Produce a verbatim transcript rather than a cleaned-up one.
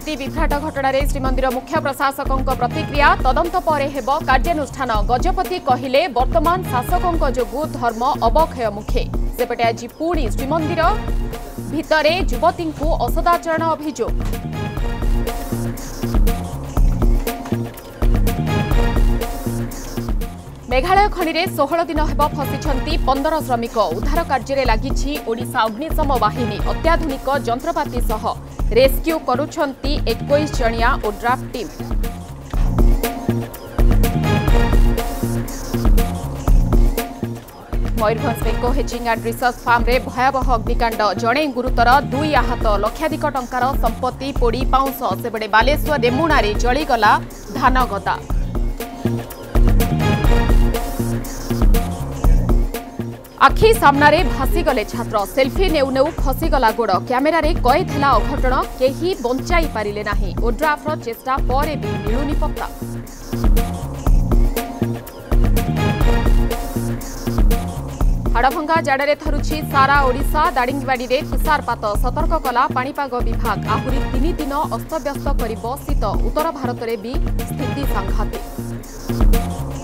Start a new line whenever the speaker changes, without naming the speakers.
स्थिति विभ्राट घटना श्रीमंदिर मुख्य प्रशासकों प्रतिक्रिया तदंत पर हेब कार्यानुष्ठान गजपति कहिले वर्तमान शासकों जोगु धर्म अवक्षय मुखे सेपटे आज पुणी श्रीमंदिर भितरे युवती को असदाचरण अभियोग। मेघालय खनि में षोहल दिन हेब फसी पंदर श्रमिक उद्धार कार्य लगी ओडिशा अग्निशम बाहिनी अत्याधुनिक जंत्रपाति सह रेस्क्यू करुछंती इक्कीस जणिया ओड्राफ टीम। मयूरभंज बेको हेचिंग एंड रिसर्च फार्म रे भयावह अग्निकांड जणे गुरुतर दुई आहत लक्षाधिक टंकार संपत्ति पोड़ी पाउंस सेबड़े बालेश्वर रेमुणा रे जलीगला धान गदा। आखि सामनारे भासीगले छात्र सेल्फी नेउ नेउ खसीगला गोड़ कैमेरा रे कैद हेला अघटन केही बंचाई पारिले नाही ओड्राफ्र चेष्टा परे भी मिलुनी पत्ता। हाड़भंगा जाड़े थरुछि सारा ओडिशा दारिंगबाड़ी रे तुषारपात सतर्क कला पाणीपाग विभाग आहुरी तीन दिन अस्तव्यस्त करिब शीत उत्तर भारत रे भी स्थिति सांघातिक।